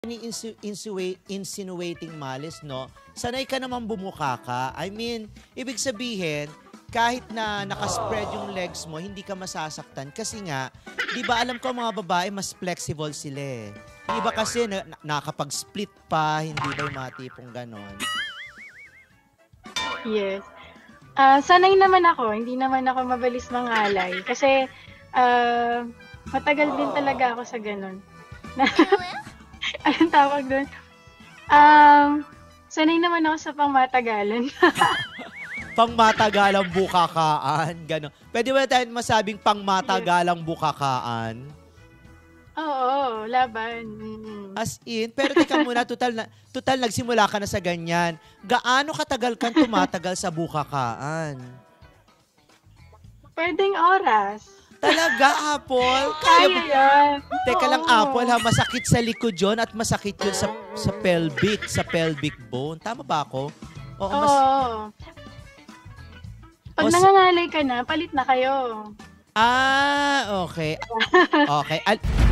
insinuating malice, no? Sanay ka naman bumuka ka. I mean, ibig sabihin, kahit na nakaspread yung legs mo, hindi ka masasaktan. Kasi nga, di ba alam ko mga babae, mas flexible sila eh. Yung iba kasi nakakapag-split pa, hindi ba yung mga tipong ganon? Yes. Sanay naman ako. Hindi naman ako mabilis mangalay. Kasi matagal din talaga ako sa ganon. Anong tawag doon? Sanay naman ako sa pangmatagalan. Pangmatagalang bukakaan, gano'n. Pwede ba tayo masabing pangmatagalang bukakaan? Oo, laban. As in, pero teka muna, total nagsimula ka na sa ganyan. Gaano katagal kang tumatagal sa bukakaan? Pwedeng oras. Talaga, Apple? Kaya yan. Teka lang, Apple, ha? Masakit sa likod yun at masakit yun sa pelvic bone. Tama ba ako? Oo. Pag nangangalay ka na, palit na kayo. Okay. Okay.